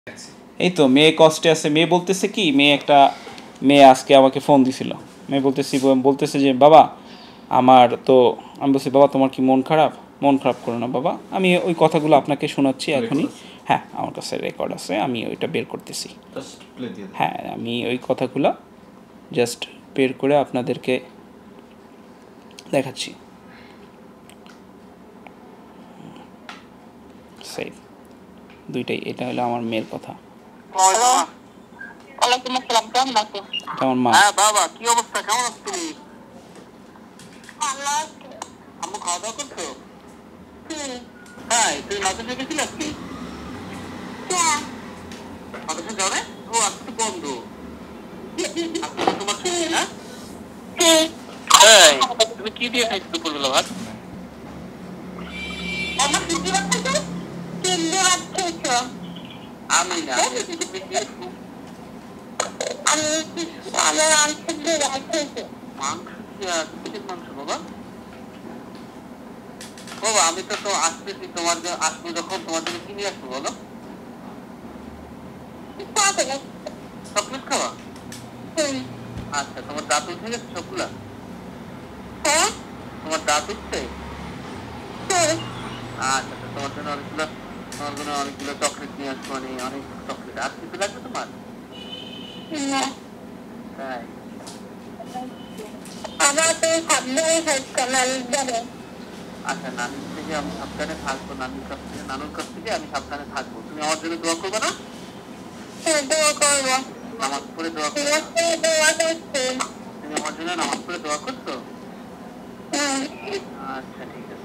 এই তো মেয়ে কষ্টে আছে। মেয়ে বলতেছে কি, মেয়ে আজকে আমাকে ফোন দিছিল। মেয়ে বলতেছে যে বাবা আমার তো, আমি বলছি বাবা তোমার কি মন খারাপ? মন খারাপ করো না বাবা, আমি ওই কথাগুলো আপনাকে শোনাচ্ছি এখনই। হ্যাঁ আমার কাছে রেকর্ড আছে, আমি ওইটা বের করতেছি। হ্যাঁ আমি ওই কথাগুলো জাস্ট বের করে আপনাদেরকে দেখাচ্ছি। সেভ দুইটাই, এটা হলো আমার মেয়ের কথা। ওয়ালাইকুম আসসালাম, কেমন আছো? কেমন মা? হ্যাঁ বাবা, কি অবস্থা, কেমন আছো তুমি? আম্মু খাওয়া দাওয়া করছো? হ্যাঁ, তুমি মাদ্রাসা গেছিলে আজকে? মাদ্রাসা যাও না? ও আজকে তো বন্ধ। আজকে তো তোমার ছুটি না? তুমি কি দিয়ে খাইছো দুপুরবেলা ভাত? আমি না, মাংস বাবা। বাবা আমি তো আসতেছি, আসবো যখন তোমার জন্য কিনে আসবো বলো। চকলেট খাওয়া? আচ্ছা, তোমার দাঁত উঠে গেছে সবগুলা? তোমার দাঁত উঠছে? আচ্ছা, তোমার জন্য অনেকগুলো চকলেট নিয়ে আসবো, অনেক চকলেট। আর কিছু লাগবে তোমার? তাই আচ্ছা, নানির থেকে আমি সাবধানে থাকবো, নানুর কাছ থেকে আমি সাবধানে থাকবো। তুমি আমার জন্য দোয়া করবে না? নামাজ পড়ে দোয়া করবে? তুমি আমার জন্য নামাজ পড়ে দোয়া করছো? আচ্ছা ঠিক আছে।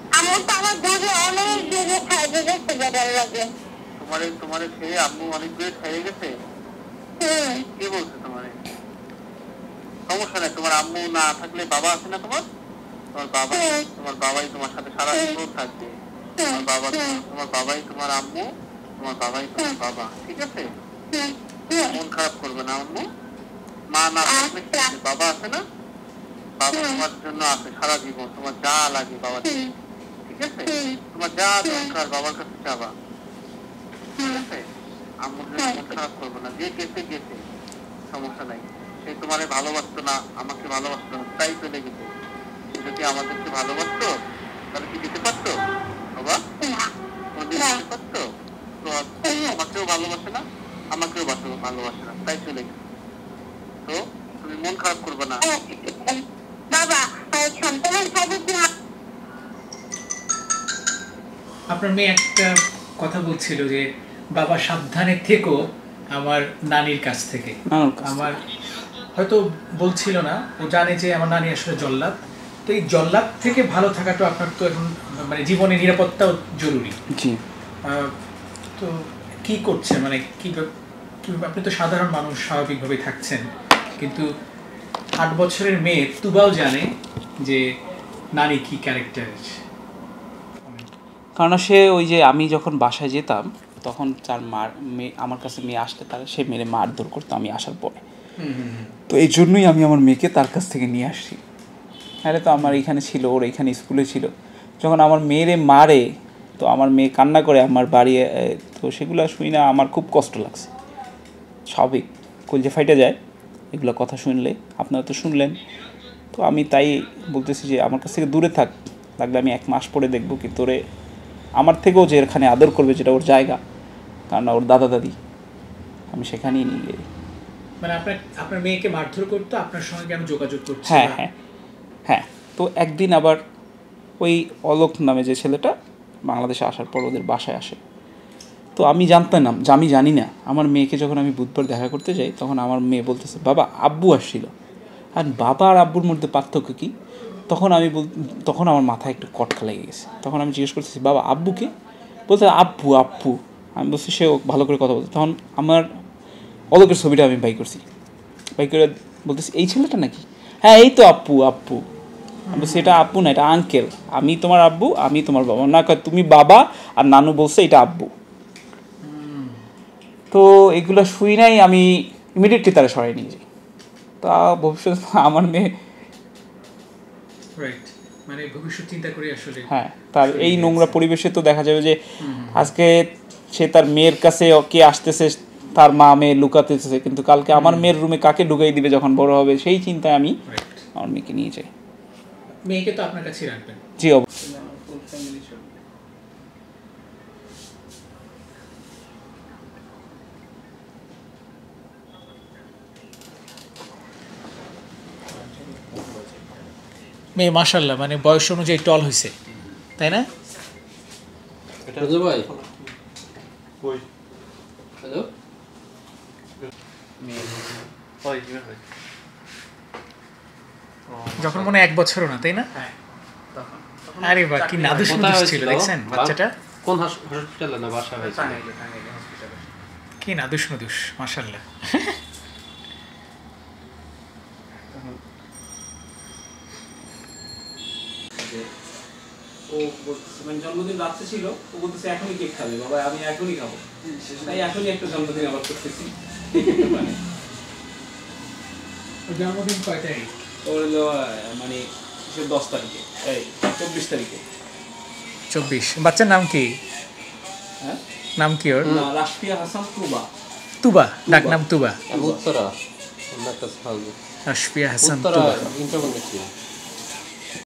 তোমার খেয়ে আম্মু অনেক দূরে খেয়ে গেছে? কি বলছে তোমারে? সমস্যা নাই, তোমার আম্মু না থাকলে বাবা আছে না তোমার? তোমার বাবাই তোমার সাথে সারা জীবন থাকবে। তোমার বাবাই তোমার আম্মু, তোমার বাবাই তোমার বাবা, ঠিক আছে? মন খারাপ করবে না আম্মু। মা না থাকলে বাবা আছে না? বাবা তোমার জন্য আছে সারা জীবন, তোমার যা লাগে বাবা, ঠিক আছে? তোমার যা দরকার বাবার কাছে চাবা, ঠিক আছে? আম্মুর জন্য মন খারাপ করবে না। যে গেছে সমস্যা নাই, সে তোমারে ভালোবাসতো না, আমাকে ভালোবাসতো না, তাই চলে গেছে। যদি আমাদেরকে ভালোবাসতো তাহলে কি যেতে পারতো বাবা? কোনদিন যেতে পারতো? তো আমাকেও ভালোবাসে না, আমাকেও ভালোবাসে না, তাই চলে গেছে। তো তুমি মন খারাপ করবে না বাবা। আপনার মেয়ে একটা কথা বলছিল যে বাবা সাবধানে থেকো আমার নানির কাছ থেকে। আমার হয়তো বলছিল না, ও জানে যে আমার নানি আসলে জল্লাদ। তো এই জল্লাদ থেকে ভালো থাকাটা আপনার তো এখন মানে জীবনে নিরাপত্তাও জরুরি। জি। তো কি করছেন, মানে কি আপনি তো সাধারণ মানুষ, স্বাভাবিকভাবে থাকছেন, কিন্তু 8 বছরের মেয়ে তুবাও জানে যে নানি কি ক্যারেক্টার। কারণ সে ওই যে আমি যখন বাসায় যেতাম তখন তার আমার কাছে মেয়ে আসলে সে মেরে মারধর করতো আমি আসার পরে। তো এই জন্যই আমি আমার মেয়েকে তার কাছ থেকে নিয়ে আসছি। তাহলে তো আমার এইখানে ছিল, ওর এইখানে স্কুলে ছিল। যখন আমার মেয়েরে মারে তো আমার মেয়ে কান্না করে আমার বাড়ি, তো সেগুলো শুনি না, আমার খুব কষ্ট লাগছে। স্বাভাবিক, কলজে ফাইটে যায় এগুলো কথা শুনলে। আপনারা তো শুনলেন। তো আমি তাই বলতেছি যে আমার কাছ থেকে দূরে থাক, লাগলে আমি 1 মাস পরে দেখবো কি তোরে আমার থেকেও যে এখানে আদর করবে, যেটা ওর জায়গা, কারণ ওর দাদা দাদি, আমি সেখানেই নিয়ে যাই। মানে আপনার মেয়েকে মারধর করতো, আপনার সঙ্গে কেন যোগাযোগ করছে? হ্যাঁ হ্যাঁ হ্যাঁ। তো একদিন আবার ওই অলোক নামে যে ছেলেটা বাংলাদেশে আসার পর ওদের বাসায় আসে। তো আমি জানি না, আমার মেয়েকে যখন আমি বুধবার দেখা করতে যাই তখন আমার মেয়ে বলতেছে বাবা আব্বু আসছিল। আর বাবা আর আব্বুর মধ্যে পার্থক্য কী? তখন আমার মাথায় একটু কটকা লেগে গেছে। তখন আমি জিজ্ঞেস করতেছি বাবা আব্বুকে? বলতে আব্বু। আমি বলছি সেও ভালো করে কথা বলতে। তখন আমার অলোকের ছবিটা আমি বাই করে বলতেছি এই ছেলেটা নাকি? হ্যাঁ এই তো আপ্পু। আমি বলছি এটা আব্বু না, এটা আঙ্কেল। আমি তোমার আব্বু, আমি তোমার বাবা না। তুমি বাবা, আর নানু বলছে এটা আব্বু। তো এগুলো শুই নাই, আমি ইমিডিয়েটলি তারা সরাই নিয়ে যাই। তা ভবিষ্যৎ আমার মেয়ে মানে ভবিষ্যৎ চিন্তা করে আসলে, হ্যাঁ, তার এই নোংরা পরিবেশে তো দেখা যাবে যে আজকে সে তার মেয়ের কাছে কে আসতেছে, তার মা মেয়ে লুকাতেছে, কিন্তু কালকে আমার মেয়ের রুমে কাকে ঢুকাই দিবে যখন বড় হবে, সেই চিন্তায় আমি আমার মেয়েকে নিয়ে যাই। মেয়েকে তো আপনার কাছেই রাখবেন? জি অবশ্যই। মেয়ে মাশাআল্লাহ মানে বয়স অনুযায়ী টল হয়েছে, তাই না? ভাই হ্যালো, যখন মনে হয় 1 বছরও না, তাই না? আরে বাহ, কি নাদুস নুদুস ছিল দেখছেন বাচ্চাটা, কোন হসপিটালে না বাসা হয়েছে? কি নাদুস নুদুস মাশাআল্লাহ। ও মানে জন্মদিন রাত্রে ছিল, ও বলতেছে এখনই কেক খাবে বাবা, আমি এখনই খাবো, তাই এখনই একটা জন্মদিন আবার করতেছি। মানে জন্মদিন কয় তারিখ? ওর হলো মানে 10 তারিখে, এই 24 তারিখে। 24। বাচ্চার নাম কি? হ্যাঁ, নাম কি ওর? রাশফিয়া হাসান তুবা। তুবা, ডাক নাম তুবা। উত্তরা, অন্য একটা সাল, রাশফিয়া হাসান উত্তরা তুবা। ইন্টারভিউ